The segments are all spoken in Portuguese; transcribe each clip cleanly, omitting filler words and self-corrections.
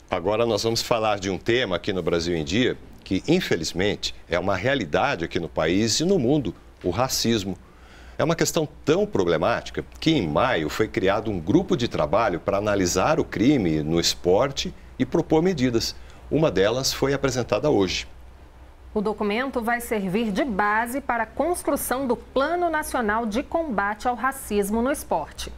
Agora nós vamos falar de um tema aqui no Brasil em Dia que, infelizmente, é uma realidade aqui no país e no mundo, o racismo. É uma questão tão problemática que, em maio, foi criado um grupo de trabalho para analisar o crime no esporte e propor medidas. Uma delas foi apresentada hoje. O documento vai servir de base para a construção do Plano Nacional de Combate ao Racismo no Esporte.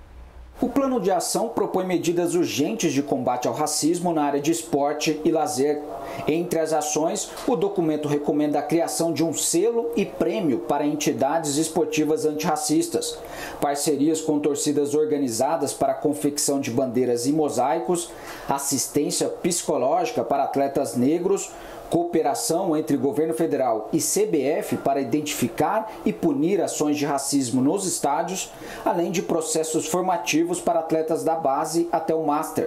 O plano de ação propõe medidas urgentes de combate ao racismo na área de esporte e lazer. Entre as ações, o documento recomenda a criação de um selo e prêmio para entidades esportivas antirracistas, parcerias com torcidas organizadas para a confecção de bandeiras e mosaicos, assistência psicológica para atletas negros, cooperação entre governo federal e CBF para identificar e punir ações de racismo nos estádios, além de processos formativos para atletas da base até o Master.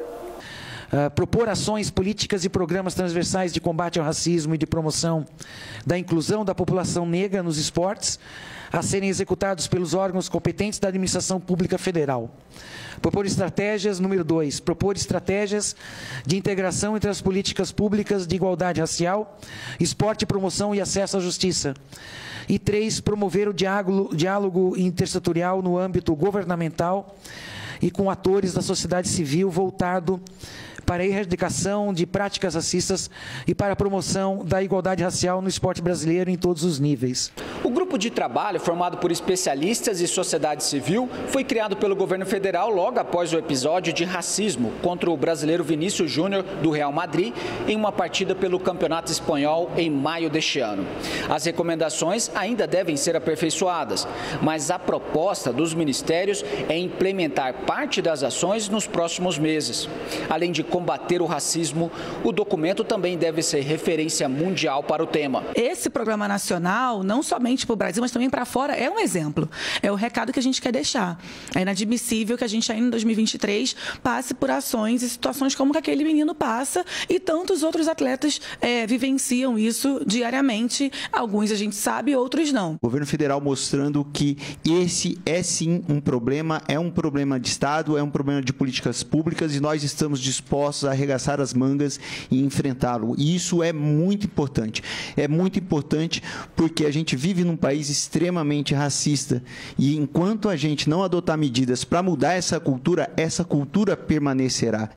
Propor ações políticas e programas transversais de combate ao racismo e de promoção da inclusão da população negra nos esportes, a serem executados pelos órgãos competentes da administração pública federal. Propor estratégias, número 2, propor estratégias de integração entre as políticas públicas de igualdade racial, esporte, promoção e acesso à justiça. E 3, promover o diálogo intersetorial no âmbito governamental e com atores da sociedade civil voltado para a erradicação de práticas racistas e para a promoção da igualdade racial no esporte brasileiro em todos os níveis. O grupo de trabalho, formado por especialistas e sociedade civil, foi criado pelo governo federal logo após o episódio de racismo contra o brasileiro Vinícius Júnior, do Real Madrid, em uma partida pelo Campeonato Espanhol em maio deste ano. As recomendações ainda devem ser aperfeiçoadas, mas a proposta dos ministérios é implementar parte das ações nos próximos meses. Além de combater o racismo, o documento também deve ser referência mundial para o tema. Esse programa nacional, não somente para o Brasil, mas também para fora, é um exemplo. É o recado que a gente quer deixar. É inadmissível que a gente ainda em 2023 passe por ações e situações como que aquele menino passa e tantos outros atletas vivenciam isso diariamente. Alguns a gente sabe, outros não. O governo federal mostrando que esse é sim um problema, é um problema de Estado, é um problema de políticas públicas e nós estamos dispostos a arregaçar as mangas e enfrentá-lo. E isso é muito importante. É muito importante porque a gente vive num país extremamente racista e enquanto a gente não adotar medidas para mudar essa cultura permanecerá.